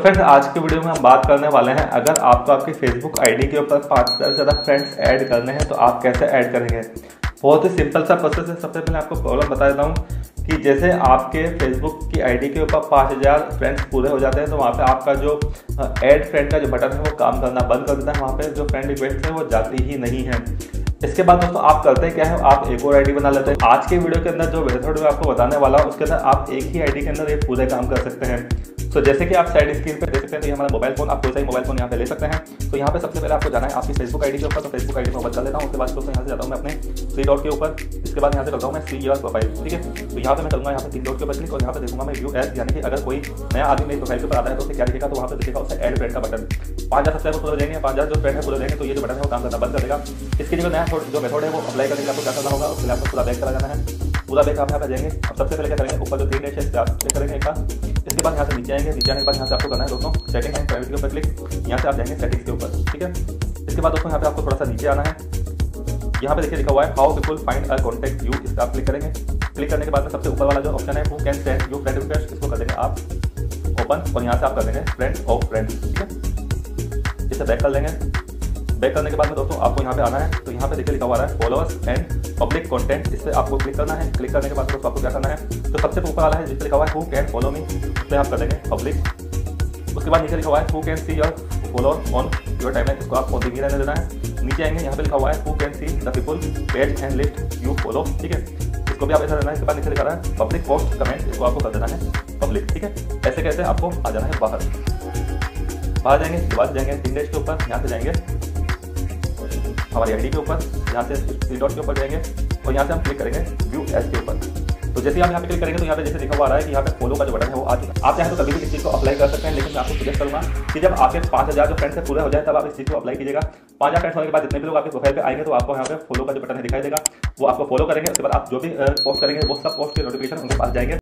Friends, आज के video में हम बात करने वाले हैं, अगर आपको आपकी फेसबुक आईडी के ऊपर 5000 से ज़्यादा फ्रेंड्स ऐड करने हैं तो आप कैसे ऐड करेंगे। बहुत ही सिंपल सा प्रोसेस है। सबसे पहले आपको प्रॉब्लम बता देता हूँ कि जैसे आपके फेसबुक की आईडी के ऊपर 5000 फ्रेंड्स पूरे हो जाते हैं तो वहाँ पे आपका जो ऐड फ्रेंड का जो बटन है वो काम करना बंद कर देता है। वहाँ पे जो फ्रेंड रिक्वेस्ट है वो जाती ही नहीं है। इसके बाद दोस्तों आप करते हैं क्या है, आप एक और आईडी बना लेते हैं। आज के वीडियो के अंदर जो मेथड मैं आपको बताने वाला हूँ उसके अंदर आप एक ही आईडी के अंदर ये पूरे काम कर सकते हैं। तो जैसे कि आप साइड स्क्रीन पे देख सकते हैं, तो ये हमारा मोबाइल फोन, आप कोई सा ही मोबाइल फोन यहाँ पे ले सकते हैं। तो यहाँ पे सबसे पहले आपको जाना है आपकी फेसबुक आईडी के ऊपर। तो फेसबुक आईडी में ओपन कर लेता हूँ। उसके बाद दोस्तों यहाँ से जाता हूँ मैं अपने 3 डॉट के ऊपर। इसके बाद यहाँ से करता हूँ मैं सी योर प्रोफाइल, ठीक है। तो यहाँ पे मैं करूँगा यहाँ पे 3 डॉट के ऊपर क्लिक और यहाँ पे देखूंगा मैं व्यू एज, यानी कि अगर कोई नया आदमी मेरी प्रोफाइल के ऊपर आता है तो उसे क्या दिखेगा, तो वहाँ पे दिखेगा उसे ऐड फ्रेंड का बटन। 5000 सब्सक्राइबर पूरे हो जाएंगे, 5000 जो फ्रेंड है पूरे हो जाएंगे तो ये जो बटन है वो काम करना बंद कर देगा। इसके लिए नया जो मेथड है वो अप्लाई करने का आपको क्या करना होगा, उसके लिए आपको पूरा बैक करा जाना है। पूरा बैक आप यहाँ पे जाएंगे। अब सबसे पहले क्या करेंगे, ऊपर जो 3 डैश है इस पर आप क्लिक करेंगे एक बार। इसके बाद यहाँ से नीचे आएंगे। नीचे आने के बाद यहाँ से आपको करना है दोस्तों सेटिंग एंड प्राइवेसी के ऊपर क्लिक। यहाँ से आप जाएंगे सेटिंग्स के ऊपर, ठीक है। इसके बाद दोस्तों यहाँ पे आपको थोड़ा सा नीचे आना है। यहाँ पे देखिए लिखा हुआ है how people find a contact you, इस पर आप क्लिक करेंगे। क्लिक करने के बाद में सबसे ऊपर वाला जो ऑप्शन है who can send you friend request, इसको कर देंगे आप ओपन और यहाँ से आप कर देंगे फ्रेंड ऑफ फ्रेंड, ठीक है। इसे बैक कर लेंगे। बैक करने के बाद में दोस्तों आपको यहाँ पे आना है। तो यहाँ पे देखिए लिखा हुआ है फॉलोअर्स एंड पब्लिक कंटेंट, इस पर आपको क्लिक करना है। क्लिक करने के बाद दोस्तों आपको क्या करना है, तो सबसे ऊपर वाला है जिस पे लिखा हुआ है हु कैन फॉलो मी, इस पर आप कर देंगे पब्लिक। उसके बाद नीचे लिखा हुआ है who can see your follower on your timeline, इसको आपको ऑन रहने देना है। नीचे आएंगे, यहाँ पे लिखा हुआ है who can see the people page and list you follow, ठीक है। इसको भी आप ऐसा देना है। इसके बाद नीचे लिखा रहा है पब्लिक पोस्ट कमेंट, इसको आपको कर देना है पब्लिक, ठीक है। ऐसे कैसे आपको आ जाना है बाहर जाएंगे। इसके बाद जाएंगे 3 डैश के ऊपर, यहाँ से जाएंगे हमारी आईडी के ऊपर, यहाँ से 3 डॉट के ऊपर जाएंगे और यहाँ से हम क्लिक करेंगे व्यू एज के ऊपर। तो जैसे आप यहाँ पे क्लिक करेंगे तो यहाँ पे जैसे लिखा हुआ आ रहा है कि यहाँ पे फॉलो का जो बटन है वो आ चुका है। आप चाहे तो कभी भी इस चीज़ को अप्लाई कर सकते हैं, लेकिन मैं आपको सजेस्ट करूँगा कि जब आपके 5000 जो फ्रेंड्स है पूरे हो जाए तब आप इस चीज़ को अप्लाई कीजिएगा। 5000 फ्रेंड्स होने के बाद जितने भी लोग आपके प्रोफाइल पे आएंगे तो आपको यहाँ पे फॉलो का जो बटन है दिखाई देगा, वो आपको फॉलो करेंगे। उसके बाद आप जो भी पोस्ट करेंगे वो सब पोस्ट के नोटिफिकेशन उनके पास जाएंगे।